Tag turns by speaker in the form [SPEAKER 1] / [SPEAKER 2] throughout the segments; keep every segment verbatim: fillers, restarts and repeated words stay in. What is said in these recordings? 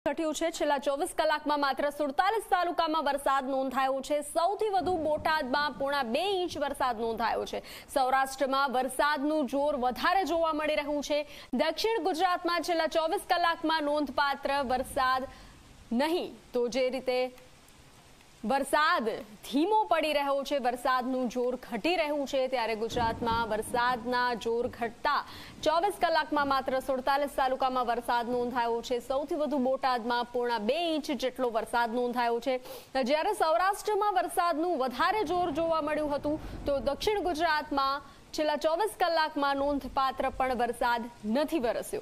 [SPEAKER 1] ઘટ્યું છે। છેલ્લા ચોવીસ કલાકમાં માત્ર સુડતાલીસ તાલુકામાં વરસાદ નોંધાયો છે। સૌથી વધુ બોટાદમાં પોણા બે ઇંચ વરસાદ નોંધાયો છે। સૌરાષ્ટ્રમાં વરસાદનું જોર વધારે જોવા મળી રહ્યું છે। દક્ષિણ ગુજરાતમાં છેલ્લા ચોવીસ કલાકમાં નોંધપાત્ર વરસાદ નહીં તો જે રીતે વરસાદ ધીમો પડી રહ્યો છે, વરસાદનું જોર ઘટી રહ્યું છે, ત્યારે ગુજરાતમાં વરસાદના જોર ઘટતા ચોવીસ કલાકમાં માત્ર સુડતાલીસ તાલુકામાં વરસાદ નોંધાયો છે। સૌથી વધુ બોટાદમાં પોણા બે ઇંચ જેટલો વરસાદ નોંધાયો છે। જ્યારે સૌરાષ્ટ્રમાં વરસાદનું વધારે જોર જોવા મળ્યું હતું તો દક્ષિણ ગુજરાતમાં છેલ્લા ચોવીસ કલાકમાં નોંધપાત્ર પણ વરસાદ નથી વરસ્યો।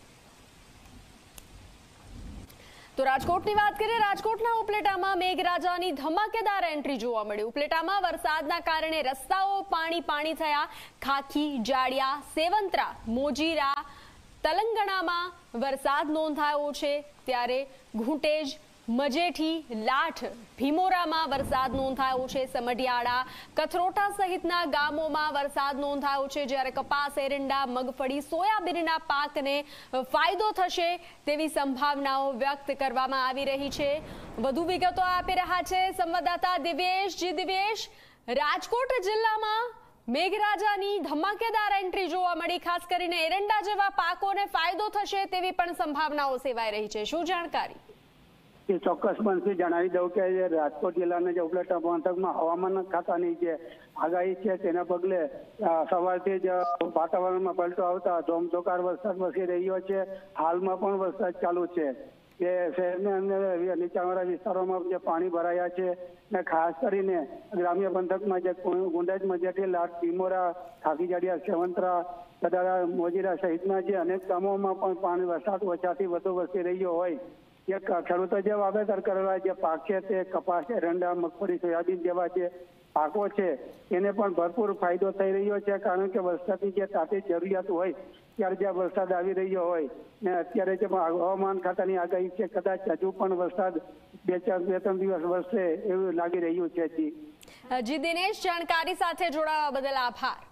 [SPEAKER 1] તો રાજકોટની વાત કરીએ। રાજકોટના ઉપલેટામાં મેઘરાજાની ધમાકેદાર એન્ટ્રી જોવા મળી। ઉપલેટામાં વરસાદના કારણે રસ્તાઓ પાણી પાણી થયા। ખાખી, જાડિયા, સેવંત્રા, મોજીરા, તલંગણામાં વરસાદ નોંધાયો છે, ત્યારે ઘૂંટેજ, મજેઠી, લાઠ, ભીમોરામાં વરસાદ નોંધાયો છે। સમઢિયાળા, કથરોટા સહિતના ગામોમાં વરસાદ નોંધાયો છે, જ્યારે કપાસ, એરંડા, મગફળી, સોયાબીનના પાકને ફાયદો થશે તેવી સંભાવનાઓ વ્યક્ત કરવામાં આવી રહી છે। વધુ વિગતો આપી રહ્યા છે સંવાદદાતા દિવ્યેશ। જી દિવ્યેશ, રાજકોટ જિલ્લામાં મેઘરાજાની ધમાકેદાર એન્ટ્રી જોવા મળી, ખાસ કરીને એરંડા જેવા પાકોને ફાયદો થશે તેવી પણ સંભાવનાઓ સેવાઈ રહી છે, શું જાણકારી?
[SPEAKER 2] ચોક્કસ બનશે જણાવી દઉં કે રાજકોટ જિલ્લાના જે ઉપલેટા પંથકમાં હવામાન ખાતાની જે આગાહી છે તેના પગલે સવારથી જ વાતાવરણમાં પલટો આવતા ધોમધોકાર વરસાદ વરસી રહ્યો છે। હાલમાં પણ વરસાદ ચાલુ છે। એ શહેરની અંદર નીચાણવાળા વિસ્તારોમાં જે પાણી ભરાયા છે ને ખાસ કરીને ગ્રામ્ય પંથકમાં જે ગુંડજ, મજેઠી, લાઠ, ભીમોરા, ખાખી, જાડિયા, સેવંત્રા, કદાળા, મોજીરા સહિતના જે અનેક ગામોમાં પણ પાણી વરસાદ ઓછાથી વધુ વરસી રહ્યો હોય જે ખેડૂતો જે વાવેતર કરેલા જે પાક છે તે કપાસ, એરંડા, મગફળી, સોયાબીન જેવા જે પાકો છે એને પણ ભરપૂર ફાયદો થઈ રહ્યો છે, કારણ કે વરસાદની જે તાતી જરૂરિયાત હોય ત્યારે જે વરસાદ આવી રહ્યો હોય ને અત્યારે જે હવામાન ખાતાની આગાહી છે કદાચ હજુ પણ વરસાદ બે ચાર બે ત્રણ દિવસ વરસે એવું લાગી રહ્યું છે। જી
[SPEAKER 1] જી દિનેશ, જાણકારી સાથે જોડાવા બદલ આભાર।